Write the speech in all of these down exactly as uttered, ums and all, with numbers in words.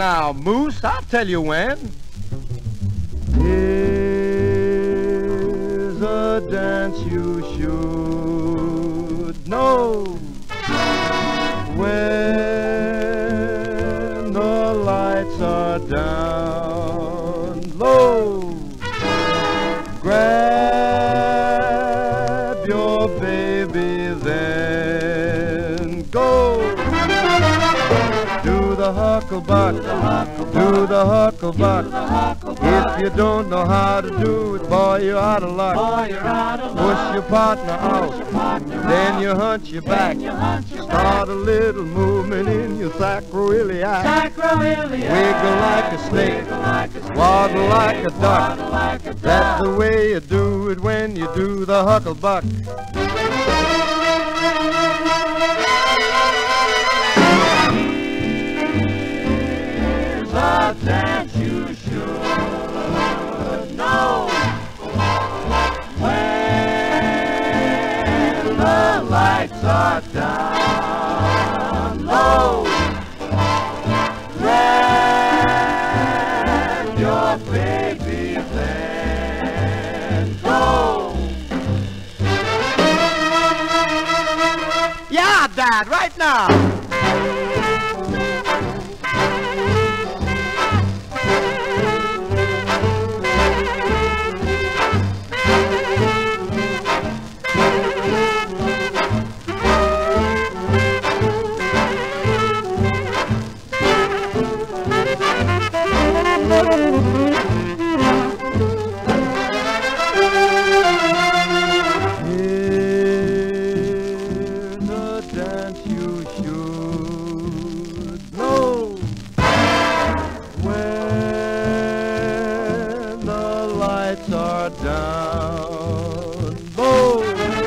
now, Moose. I'll tell you when. Here's a dance you should know. When the lights are down low, grab your baby, then go. Do the hucklebuck, do the hucklebuck. If you don't know how to do it, boy, you're out of luck. Push your partner out, then you hunch your back. Start a little movement in your sacroiliac. Wiggle like a snake, waddle like a duck. That's the way you do it when you do the hucklebuck. Here's a dance you should know. When the lights are down low, grab your baby, then go. Yeah, Dad, right now. Here's a dance you should know. When the lights are down low,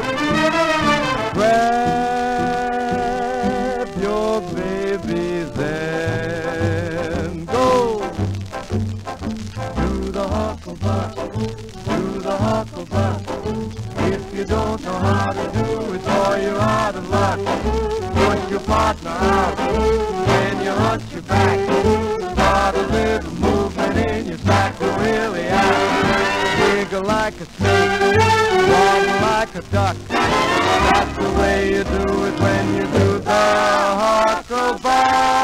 grab your baby, then go. Do the hucklebuck, do the hucklebuck. If you don't know how to do it, boy, you're out of luck. Push your partner out, then you hunch your back. Start a little movement in your sacroiliac. Wiggle like a snake, waddle like a duck. That's the way you do it when you do the hucklebuck.